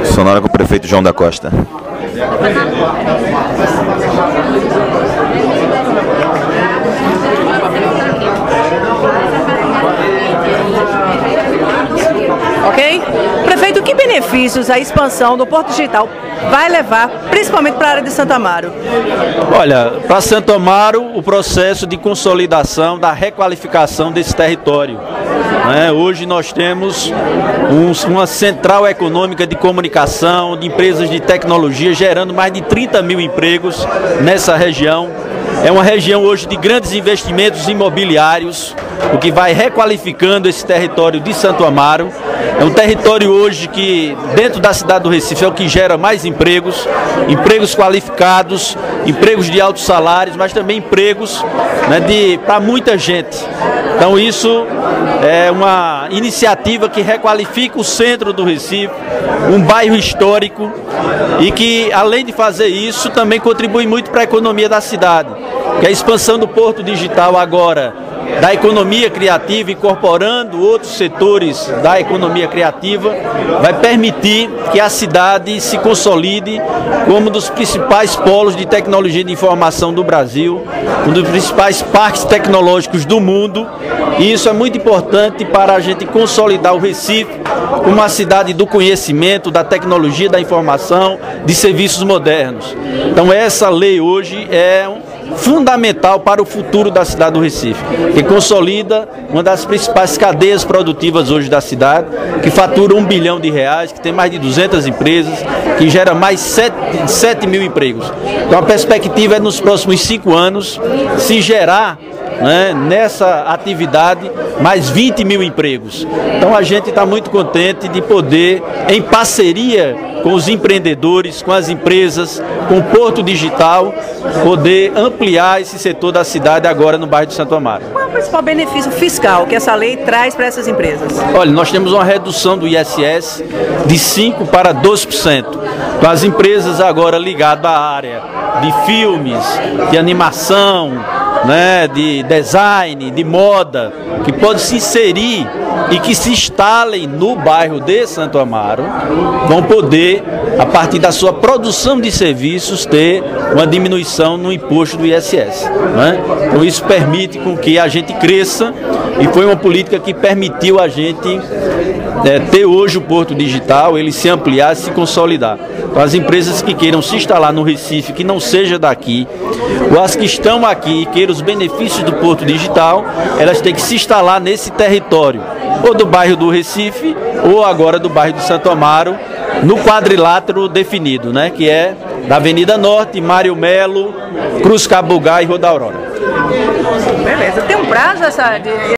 Sonora com o prefeito João da Costa. Ok? Prefeito, que benefícios a expansão do Porto Digital vai levar, principalmente para a área de Santo Amaro? Olha, para Santo Amaro, o processo de consolidação da requalificação desse território. Hoje nós temos uma central econômica de comunicação, de empresas de tecnologia, gerando mais de 30 mil empregos nessa região. É uma região hoje de grandes investimentos imobiliários, o que vai requalificando esse território de Santo Amaro. É um território hoje que, dentro da cidade do Recife, é o que gera mais empregos, empregos qualificados, empregos de altos salários, mas também empregos para muita gente. Então isso é uma iniciativa que requalifica o centro do Recife, um bairro histórico, e que, além de fazer isso, também contribui muito para a economia da cidade. Que a expansão do Porto Digital agora, da economia criativa, incorporando outros setores da economia criativa, vai permitir que a cidade se consolide como um dos principais polos de tecnologia de informação do Brasil, um dos principais parques tecnológicos do mundo, e isso é muito importante para a gente consolidar o Recife como uma cidade do conhecimento, da tecnologia, da informação, de serviços modernos. Então essa lei hoje é fundamental para o futuro da cidade do Recife, que consolida uma das principais cadeias produtivas hoje da cidade, que fatura R$1 bilhão, que tem mais de 200 empresas, que gera mais 7 mil empregos. Então a perspectiva é nos próximos 5 anos se gerar nessa atividade mais 20 mil empregos. Então a gente está muito contente de poder, em parceria com os empreendedores, com as empresas, com o Porto Digital, poder ampliar esse setor da cidade agora no bairro de Santo Amaro. Qual é o principal benefício fiscal que essa lei traz para essas empresas? Olha, nós temos uma redução do ISS de 5% para 12%. Então as empresas agora ligadas à área de filmes, de animação, de design, de moda, que podem se inserir e que se instalem no bairro de Santo Amaro, vão poder, a partir da sua produção de serviços, ter uma diminuição no imposto do ISS. Então isso permite com que a gente cresça, e foi uma política que permitiu a gente ter hoje o Porto Digital, ele se ampliar, se consolidar. Então as empresas que queiram se instalar no Recife, que não seja daqui, ou as que estão aqui e queiram os benefícios do Porto Digital, elas têm que se instalar nesse território, ou do bairro do Recife, ou agora do bairro de Santo Amaro, no quadrilátero definido, que é da Avenida Norte, Mário Melo, Cruz Cabugá e Rua da Aurora. Beleza, tem um prazo essa